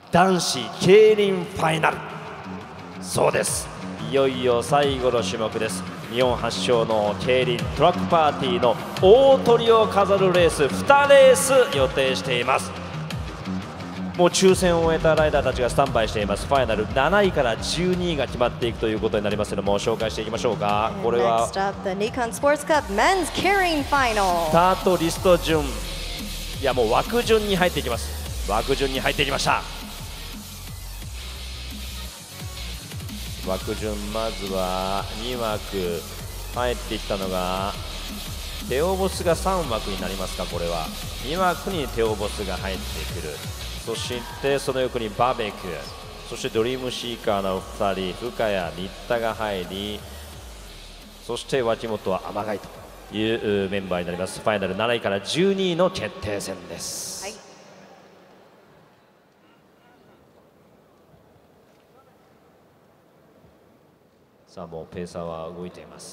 男子競輪ファイナル、そうです、いよいよ最後の種目です。日本発祥の競輪トラックパーティーの大トリを飾るレース2レース予定しています。もう抽選を終えたライダーたちがスタンバイしています。ファイナル7位から12位が決まっていくということになりますけども、紹介していきましょうか。これはスタートリスト順、いやもう枠順に入っていきます。枠順に入っていきました。枠順、まずは2枠入ってきたのがテオボスが3枠になりますか。これは2枠にテオボスが入ってくる。そしてその横にバベク、そしてドリームシーカーの2人、深谷、新田が入り、そして脇本は天貝というメンバーになります。ファイナル7位から12位の決定戦です。はい、さあもうペーサーは動いています。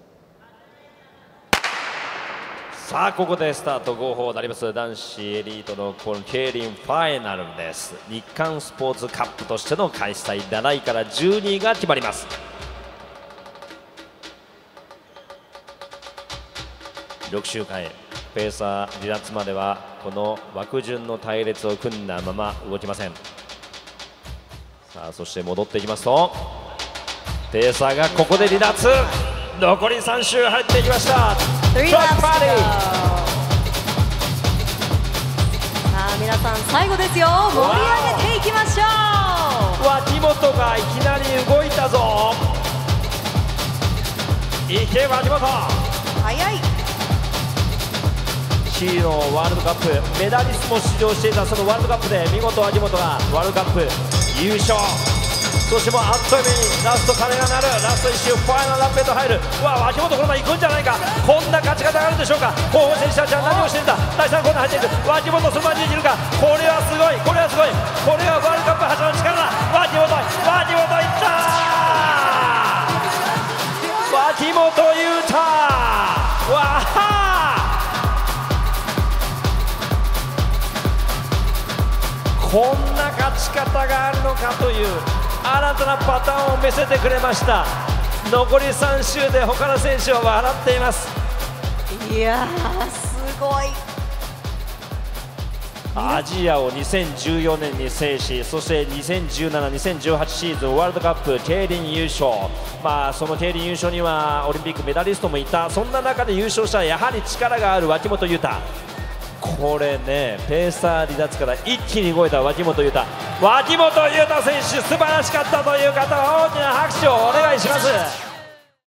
さあここでスタート号砲になります。男子エリートのこの競輪ファイナルです。日韓スポーツカップとしての開催、7位から12位が決まります。6周回ペーサー離脱まではこの枠順の隊列を組んだまま動きません。さあそして戻っていきますとペーサーがここで離脱、残り3周入っていきました。トラックパーティー、 さあ皆さん最後ですよ、盛り上げていきましょう。 脇本がいきなり動いたぞ。いけ脇本、 早い。 シーのワールドカップメダリストも出場していたそのワールドカップで見事脇本がワールドカップ優勝。そしてもうあっという間にラスト鐘が鳴る。ラスト1周ファイナルラップへと入る。うわ脇本このまま行くんじゃないか。こんな勝ち方があるんでしょうか。候補選手たちは何をしているんだ。第3コーナー入っていく。脇本そのままにできるか。これはすごい、これはすごい、これはワールドカップ発祥の力だ。脇本いったー、脇本雄太、わー、こんな勝ち方があるのかという新たなパターンを見せてくれました。残り3周で他の選手は笑っています。 いやーすごい。 アジアを2014年に制し、そして2017、2018シーズンワールドカップ競輪優勝、その競輪優勝にはオリンピックメダリストもいた。そんな中で優勝したやはり力がある脇本雄太。これね、ペーサー離脱から一気に動いた脇本雄太、脇本雄太選手素晴らしかったという方は大きな拍手をお願いします。